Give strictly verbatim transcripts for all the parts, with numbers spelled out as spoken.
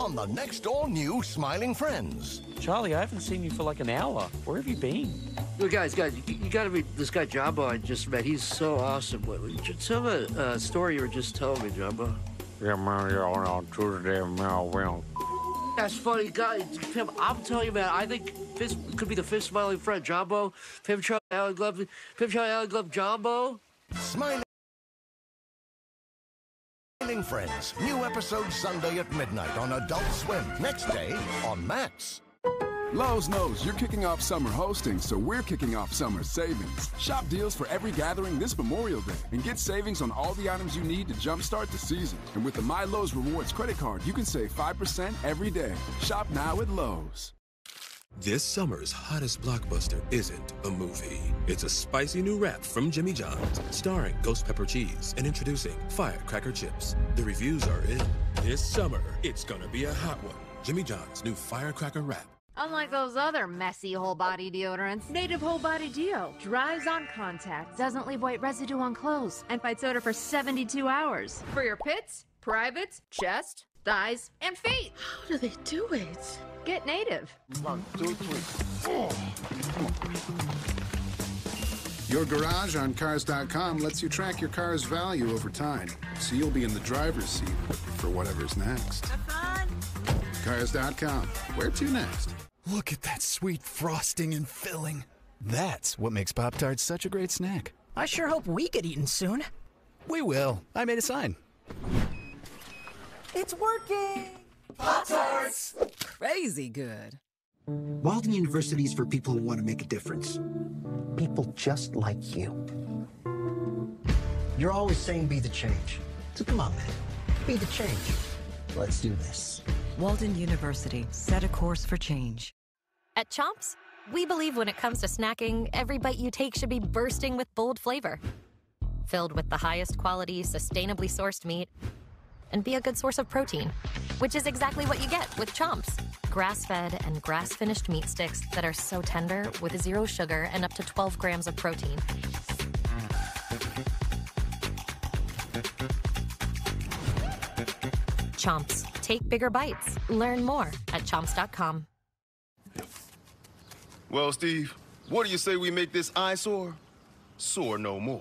on the next all-new Smiling Friends. Charlie, I haven't seen you for like an hour. Where have you been? Look, guys, guys, you, you gotta meet this guy Jumbo I just met. He's so awesome. What, tell me a uh, story you were just telling me, Jumbo. Yeah, man, yeah, on Tuesday, man, well. That's funny, guys. Tim, I'm telling you, man, I think this could be the fifth Smiling Friend. Jumbo, Pim Charlie, Allen Glove, Pim Charlie, Allen Glove, Jumbo. Smiling Friends. New episode Sunday at midnight on Adult Swim. Next day on Max. Lowe's knows you're kicking off summer hosting, so we're kicking off summer savings. Shop deals for every gathering this Memorial Day and get savings on all the items you need to jumpstart the season. And with the My Lowe's Rewards credit card, you can save five percent every day. Shop now at Lowe's. This summer's hottest blockbuster isn't a movie. It's a spicy new wrap from Jimmy John's, starring ghost pepper cheese and introducing firecracker chips. The reviews are in. This summer, it's gonna be a hot one. Jimmy John's new firecracker wrap. Unlike those other messy whole-body deodorants, Native Whole Body Deo dries on contact, doesn't leave white residue on clothes, and fights odor for seventy-two hours. For your pits, privates, chest, thighs, and feet. How do they do it? Get Native. One, two, three. Oh. Your garage on Cars dot com lets you track your car's value over time, so you'll be in the driver's seat for whatever's next. Have fun. Cars dot com. Where to next? Look at that sweet frosting and filling. That's what makes Pop-Tarts such a great snack. I sure hope we get eaten soon. We will. I made a sign. It's working! Pop-Tarts! Crazy good. Walden University is for people who want to make a difference. People just like you. You're always saying be the change. So come on, man. Be the change. Let's do this. Walden University. Set a course for change. At Chomps, we believe when it comes to snacking, every bite you take should be bursting with bold flavor. Filled with the highest quality, sustainably sourced meat, and be a good source of protein, which is exactly what you get with Chomps. Grass-fed and grass-finished meat sticks that are so tender with zero sugar and up to twelve grams of protein. Chomps. Take bigger bites. Learn more at chomps dot com. Well, Steve, what do you say we make this eyesore soar no more?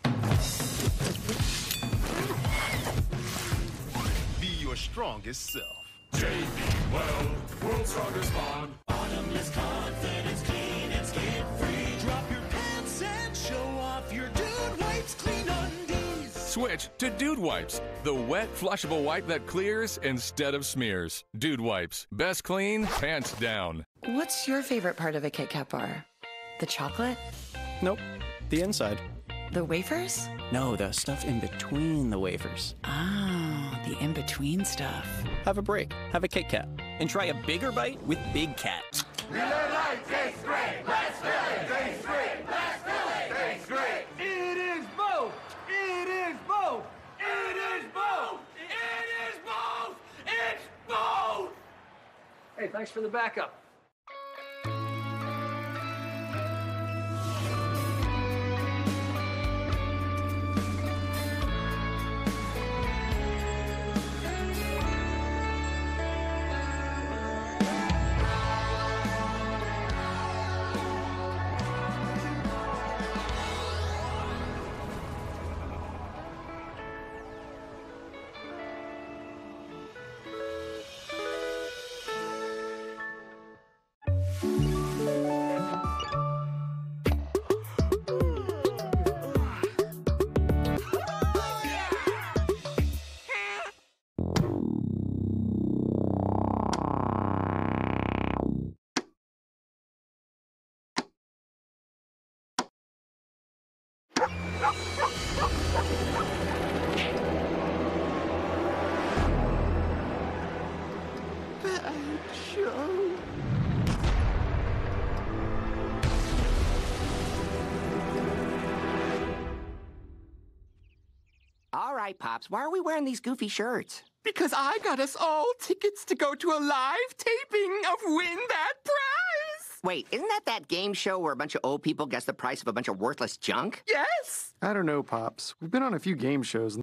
Be your strongest self. J B Well, world's strongest bond. Bottomless confidence, clean and skin free. Drop your pants and show off your Dude Wipes clean undies. Switch to Dude Wipes, the wet, flushable wipe that clears instead of smears. Dude Wipes, best clean, pants down. What's your favorite part of a Kit Kat bar? The chocolate? Nope, the inside. The wafers? No, the stuff in between the wafers. Oh, the in-between stuff. Have a break. Have a Kit Kat. And try a bigger bite with Big Cat. Miller Lite tastes great. Let's fill it. Tastes great. Let's fill it. Tastes great. It is both. It is both. It is both. It is both. It's both. Hey, thanks for the backup. All right, Pops, why are we wearing these goofy shirts? Because I got us all tickets to go to a live taping of Win That Prize! Wait, isn't that that game show where a bunch of old people guess the price of a bunch of worthless junk? Yes! I don't know, Pops. We've been on a few game shows.